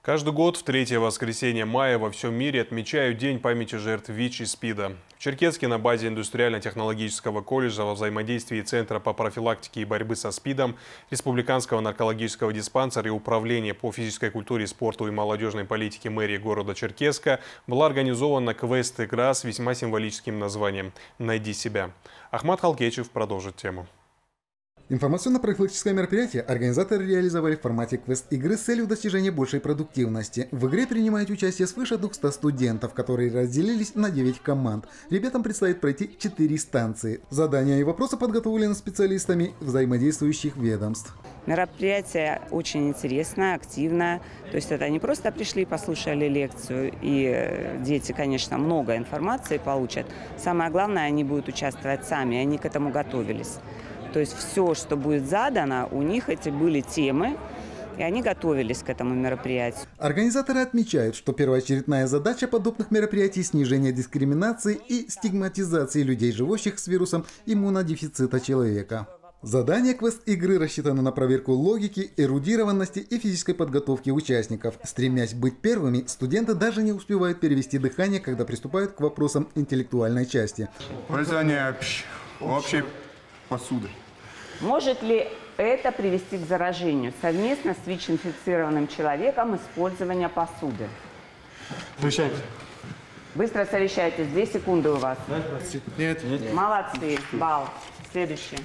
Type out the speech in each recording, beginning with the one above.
Каждый год в третье воскресенье мая во всем мире отмечают День памяти жертв ВИЧ и СПИДа. В Черкесске на базе индустриально-технологического колледжа во взаимодействии Центра по профилактике и борьбе со СПИДом, Республиканского наркологического диспансера и Управления по физической культуре, спорту и молодежной политике мэрии города Черкесска была организована квест-игра с весьма символическим названием «Найди себя». Ахмат Халкечев продолжит тему. Информационно-профилактическое мероприятие организаторы реализовали в формате квест-игры с целью достижения большей продуктивности. В игре принимают участие свыше 200 студентов, которые разделились на 9 команд. Ребятам предстоит пройти 4 станции. Задания и вопросы подготовлены специалистами взаимодействующих ведомств. Мероприятие очень интересное, активное. То есть это не просто пришли, послушали лекцию, и дети, конечно, много информации получат. Самое главное, они будут участвовать сами, они к этому готовились. То есть все, что будет задано, у них эти были темы, и они готовились к этому мероприятию. Организаторы отмечают, что первоочередная задача подобных мероприятий – снижение дискриминации и стигматизации людей, живущих с вирусом иммунодефицита человека. Задание квест-игры рассчитано на проверку логики, эрудированности и физической подготовки участников. Стремясь быть первыми, студенты даже не успевают перевести дыхание, когда приступают к вопросам интеллектуальной части. Пользование общей посуды. Может ли это привести к заражению совместно с ВИЧ-инфицированным человеком использования посуды? Отвечайте. Быстро совещайтесь, 2 секунды у вас. Нет. Молодцы, балл. Следующий.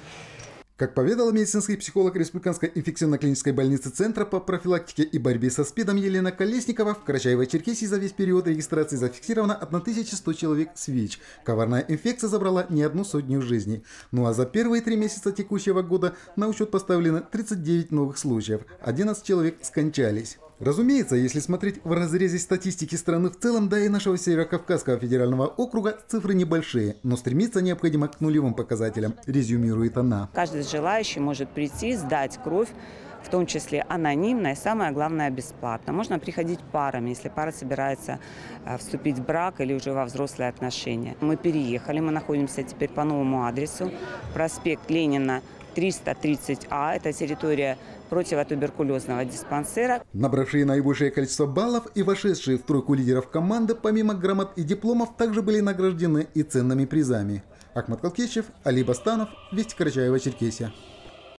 Как поведала медицинский психолог Республиканской инфекционно-клинической больницы Центра по профилактике и борьбе со СПИДом Елена Колесникова, в Карачаево-Черкесии за весь период регистрации зафиксировано 1100 человек с ВИЧ. Коварная инфекция забрала не одну сотню жизней. Ну а за первые 3 месяца текущего года на учет поставлено 39 новых случаев. 11 человек скончались. Разумеется, если смотреть в разрезе статистики страны в целом, да и нашего Северо-Кавказского федерального округа, цифры небольшие, но стремиться необходимо к нулевым показателям, резюмирует она. Каждый желающий может прийти, сдать кровь, в том числе анонимно и, самое главное, бесплатно. Можно приходить парами, если пара собирается вступить в брак или уже во взрослые отношения. Мы переехали, мы находимся теперь по новому адресу. Проспект Ленина, 330А, это территория противотуберкулезного диспансера. Набравшие наибольшее количество баллов и вошедшие в тройку лидеров команды, помимо грамот и дипломов, также были награждены и ценными призами. Ахмат Халкечев, Али Бастанов, Вести Карачаево-Черкесия.